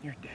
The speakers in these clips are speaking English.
You're dead.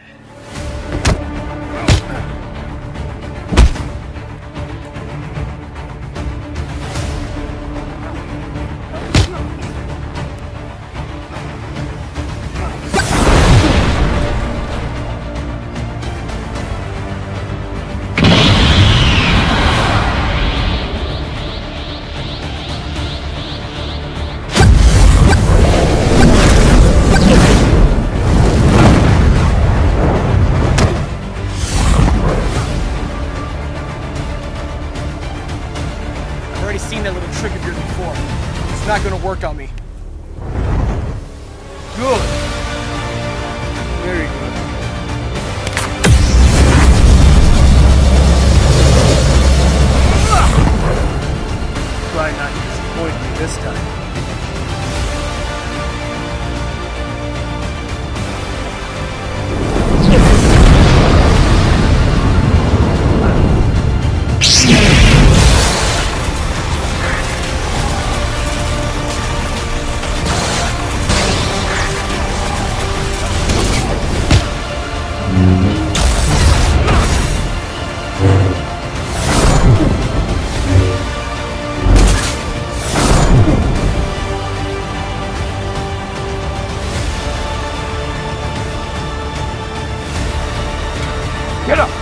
Seen that little trick of yours before. It's not gonna work on me. Good. Very good. Try not to disappoint me this time. Get up!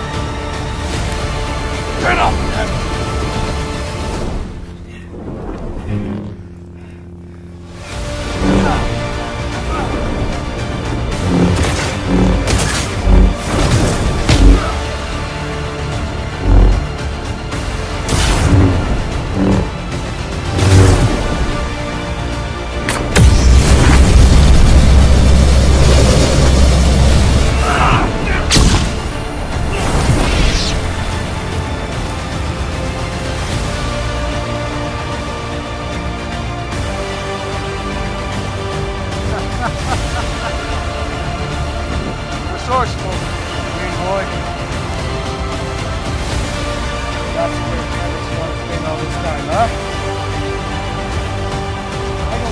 Get up! Resourceful, green boy. That's where Travis has been all this time, huh? I don't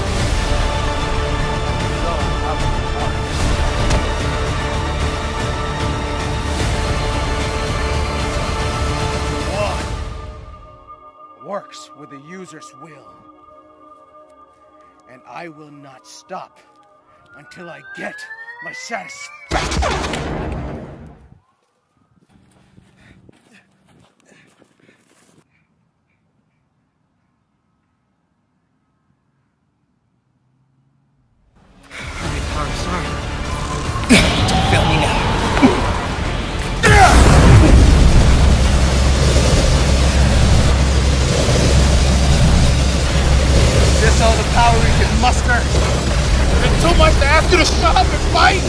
know how to One works with the user's will. And I will not stop until I get my satisfaction. I'm sorry. Don't fail me now. Is this all the power we can muster? Is it too much to ask you to shut up and fight?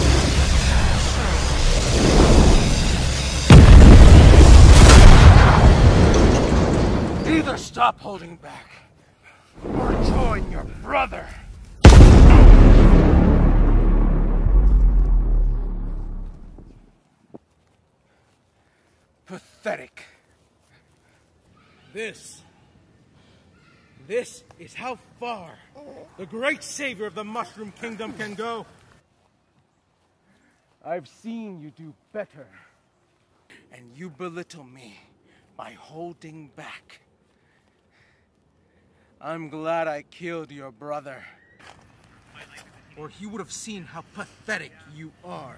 Either stop holding back, or join your brother. Pathetic. This is how far the great savior of the Mushroom Kingdom can go. I've seen you do better, and you belittle me by holding back. I'm glad I killed your brother, or he would have seen how pathetic you are.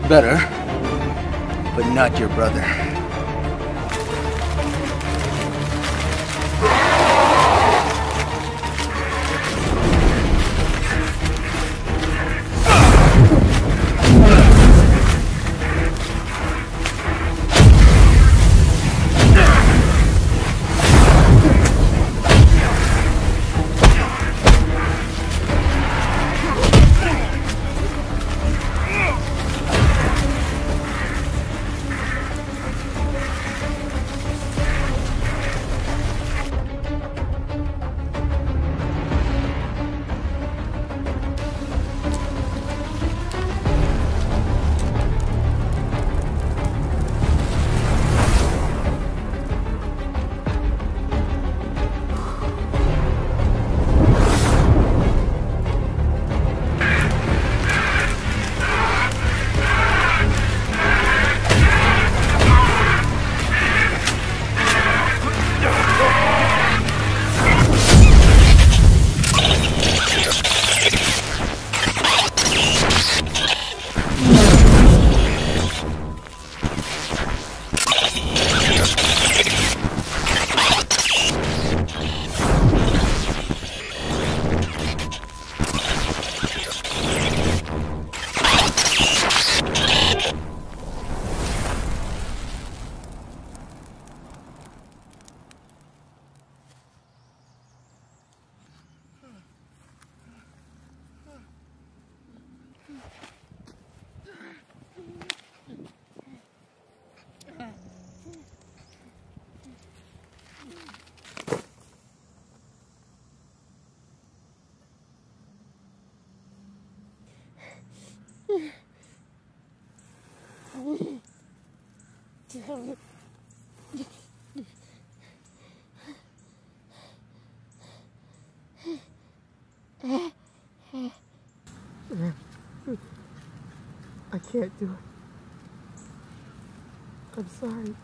Better, but not your brother. I can't do it. I'm sorry.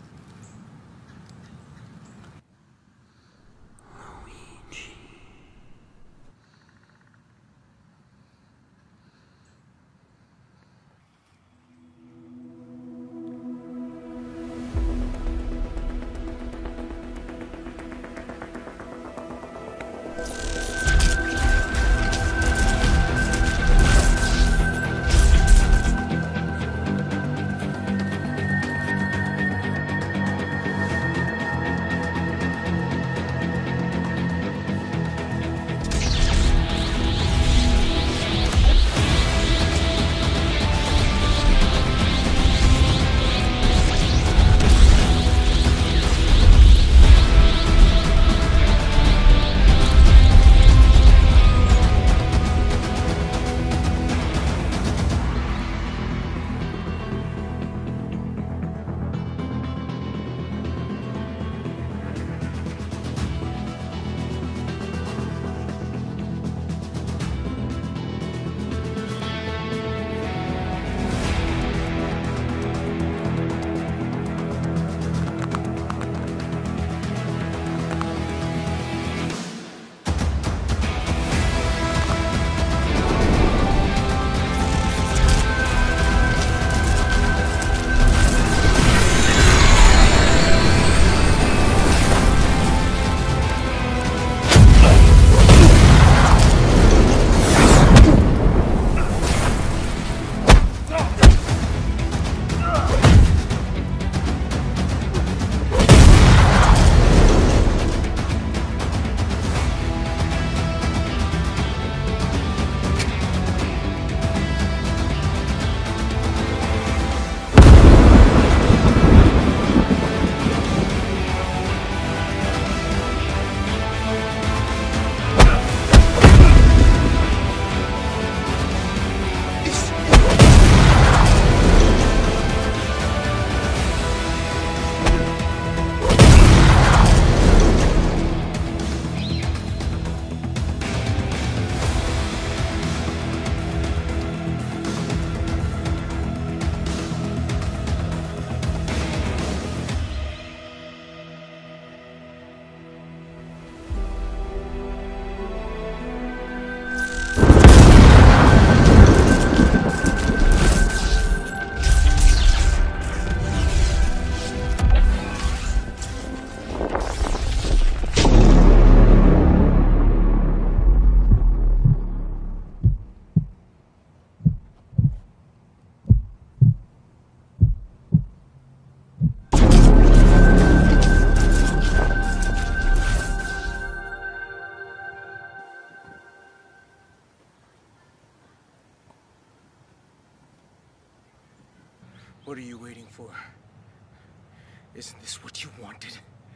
What are you waiting for? Isn't this what you wanted?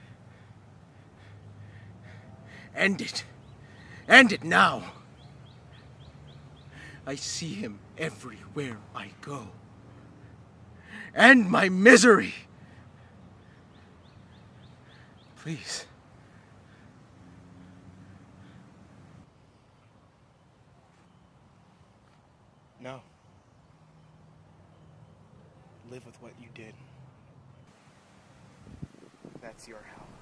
End it. End it now. I see him everywhere I go. End my misery. Please. No. Live with what you did. That's your house.